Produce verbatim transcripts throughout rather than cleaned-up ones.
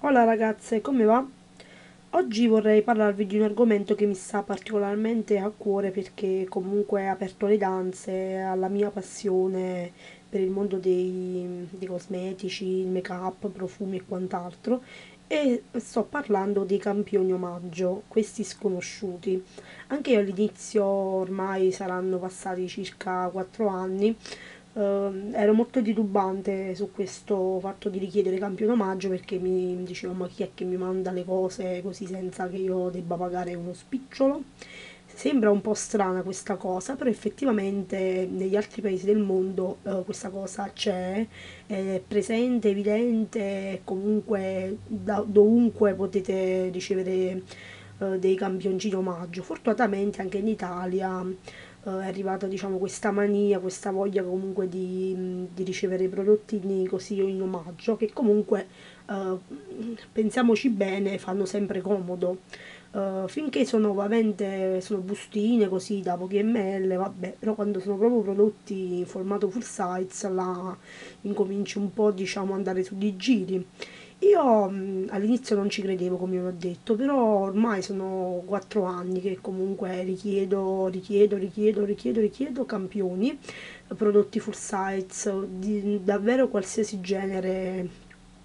Hola ragazze, come va? Oggi vorrei parlarvi di un argomento che mi sta particolarmente a cuore perché comunque ha aperto le danze alla mia passione per il mondo dei, dei cosmetici, il make-up, profumi e quant'altro e sto parlando dei campioni omaggio, questi sconosciuti. Anche io all'inizio ormai saranno passati circa quattro anni. Ehm, ero molto titubante su questo fatto di richiedere campione omaggio perché mi dicevo ma chi è che mi manda le cose così senza che io debba pagare uno spicciolo. Sembra un po' strana questa cosa, però effettivamente negli altri paesi del mondo eh, questa cosa c'è, è presente, evidente, comunque da dovunque potete ricevere eh, dei campioncini omaggio. Fortunatamente anche in Italia eh, è arrivata diciamo questa mania, questa voglia comunque di, di ricevere prodottini così in omaggio che comunque eh, pensiamoci bene fanno sempre comodo. Uh, finché sono ovviamente sono bustine così da pochi ml, vabbè, però quando sono proprio prodotti in formato full size là incominci un po' diciamo ad andare su di giri. Io mh, all'inizio non ci credevo come vi ho detto, però ormai sono quattro anni che comunque richiedo, richiedo, richiedo, richiedo, richiedo campioni, prodotti full size, di davvero qualsiasi genere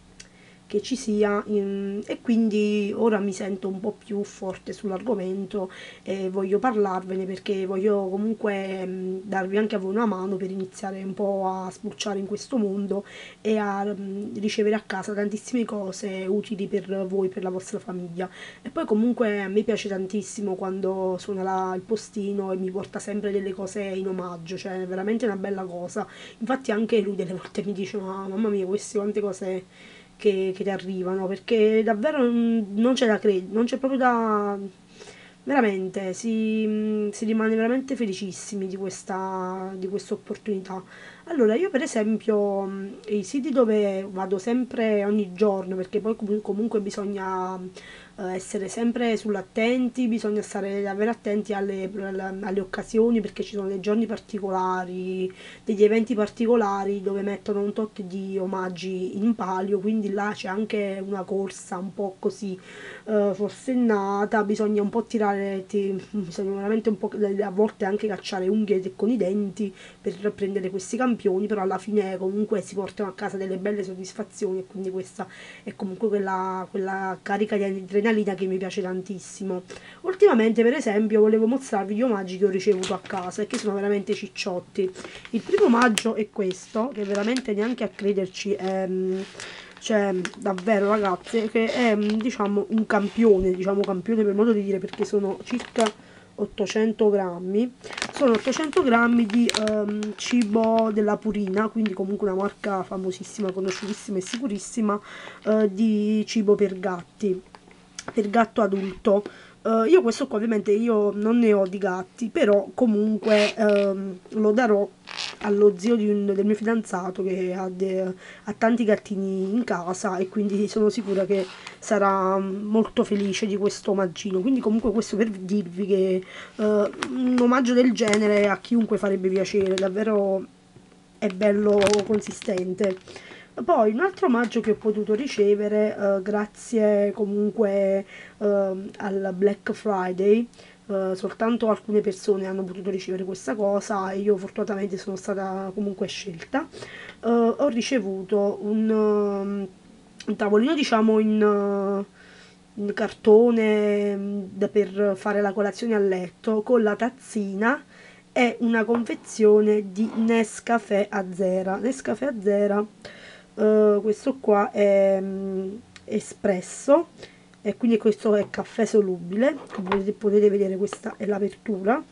che ci sia in- e quindi ora mi sento un po' più forte sull'argomento e voglio parlarvene perché voglio comunque mh, darvi anche a voi una mano per iniziare un po' a spulciare in questo mondo e a mh, ricevere a casa tantissime cose utili per voi, per la vostra famiglia. E poi comunque a me piace tantissimo quando suona la- il postino e mi porta sempre delle cose in omaggio, cioè è veramente una bella cosa. Infatti anche lui delle volte mi dice ma mamma mia queste quante cose che, che ti arrivano, perché davvero non, non c'è da credere, non c'è proprio da... Veramente, si, si rimane veramente felicissimi di questa, di questa opportunità. Allora, io per esempio, mh, i siti dove vado sempre ogni giorno, perché poi comu- comunque bisogna eh, essere sempre sull'attenti, bisogna stare davvero attenti alle, alle- alle occasioni, perché ci sono dei giorni particolari, degli eventi particolari dove mettono un tot di omaggi in palio, quindi là c'è anche una corsa un po' così eh, forsennata, bisogna un po' tirare, ti- bisogna veramente un po' a volte anche cacciare unghie con i denti per prendere questi campioni, però alla fine comunque si portano a casa delle belle soddisfazioni e quindi questa è comunque quella, quella carica di adrenalina che mi piace tantissimo. Ultimamente per esempio volevo mostrarvi gli omaggi che ho ricevuto a casa e che sono veramente cicciotti. Il primo omaggio è questo, che veramente neanche a crederci è... Cioè, davvero ragazze, che è diciamo un campione, diciamo campione per modo di dire, perché sono circa ottocento grammi. Sono ottocento grammi di ehm, cibo della Purina, quindi comunque una marca famosissima, conosciutissima e sicurissima eh, di cibo per gatti, per gatto adulto. Eh, io questo qua ovviamente io non ne ho di gatti, però comunque ehm, lo darò allo zio di un- del mio fidanzato che ha, de- ha tanti gattini in casa e quindi sono sicura che sarà molto felice di questo omaggino. Quindi comunque questo per dirvi che eh, un omaggio del genere a chiunque farebbe piacere, davvero è bello consistente. Poi un altro omaggio che ho potuto ricevere eh, grazie comunque ehm, al Black Friday, eh, soltanto alcune persone hanno potuto ricevere questa cosa e io fortunatamente sono stata comunque scelta. Eh, ho ricevuto un, um, un tavolino diciamo in, uh, in cartone mm, da- per fare la colazione a letto con la tazzina e una confezione di Nescafè Azzera. Nescafè Azzera, eh, questo qua è mm, espresso e quindi questo è caffè solubile, come potete, potete vedere questa è l'apertura,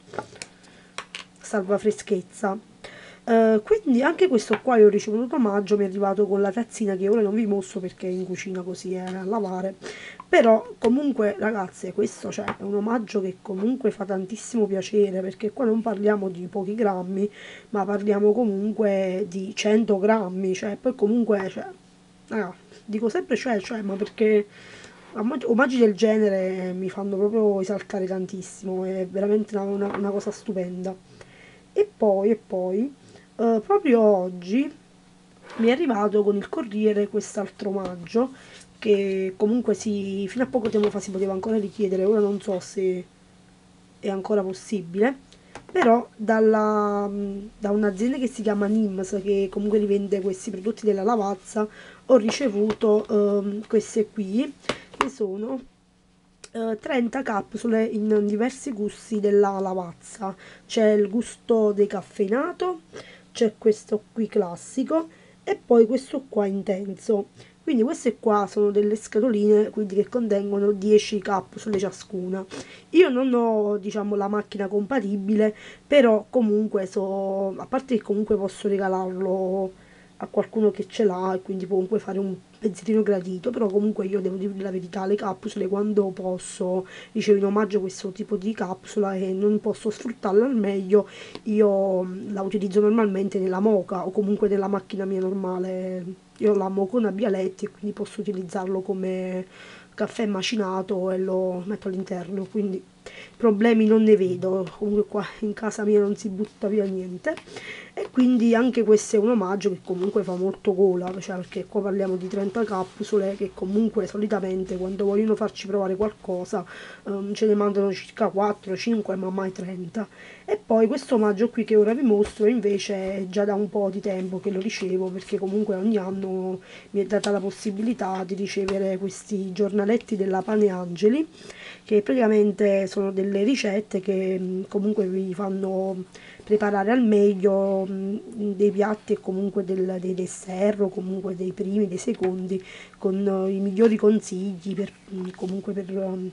salva freschezza. Uh, quindi anche questo qua io ho ricevuto omaggio, mi è arrivato con la tazzina che ora non vi mostro perché è in cucina così è a lavare, però comunque ragazze questo cioè, è un omaggio che comunque fa tantissimo piacere perché qua non parliamo di pochi grammi ma parliamo comunque di cento grammi, cioè poi comunque cioè, raga, dico sempre cioè, cioè ma perché omaggi del genere mi fanno proprio esaltare tantissimo, è veramente una, una, una cosa stupenda. E poi, e poi eh, proprio oggi mi è arrivato con il corriere quest'altro omaggio che comunque si, fino a poco tempo fa si poteva ancora richiedere, ora non so se è ancora possibile, però dalla, da un'azienda che si chiama Nims, che comunque rivende questi prodotti della lavazza, ho ricevuto ehm, queste qui, che sono eh, trenta capsule in diversi gusti della lavazza. C'è il gusto decaffeinato, c'è questo qui classico e poi questo qua intenso. Quindi queste qua sono delle scatoline, quindi che contengono dieci capsule ciascuna. Io non ho, diciamo, la macchina compatibile, però comunque so, a parte che comunque posso regalarlo a qualcuno che ce l'ha e quindi comunque fare un pensiero gradito, però comunque io devo dire la verità, le capsule quando posso ricevo in omaggio questo tipo di capsula e non posso sfruttarla al meglio, io la utilizzo normalmente nella moka o comunque nella macchina mia normale. Io la mocona Bialetti e quindi posso utilizzarlo come caffè macinato e lo metto all'interno, quindi problemi non ne vedo. Comunque qua in casa mia non si butta via niente e quindi anche questo è un omaggio che comunque fa molto gola, cioè perché qua parliamo di trenta capsule che comunque solitamente quando vogliono farci provare qualcosa um, ce ne mandano circa quattro cinque ma mai trenta. E poi questo omaggio qui che ora vi mostro invece è già da un po' di tempo che lo ricevo, perché comunque ogni anno mi è data la possibilità di ricevere questi giornaletti della Pane Angeli, che praticamente sono delle ricette che mh, comunque vi fanno preparare al meglio mh, dei piatti e comunque del, dei dessert o comunque dei primi, dei secondi, con uh, i migliori consigli per mh, comunque per um,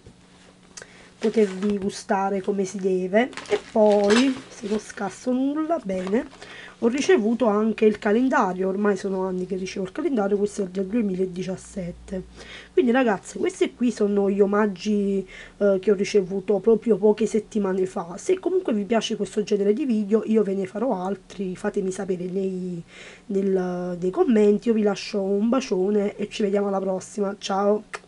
potervi gustare come si deve. E poi, se non scasso nulla, bene, ho ricevuto anche il calendario, ormai sono anni che ricevo il calendario, questo è del duemiladiciassette. Quindi ragazzi, questi qui sono gli omaggi eh, che ho ricevuto proprio poche settimane fa. Se comunque vi piace questo genere di video, io ve ne farò altri, fatemi sapere nei, nel, nei commenti. Io vi lascio un bacione e ci vediamo alla prossima, ciao!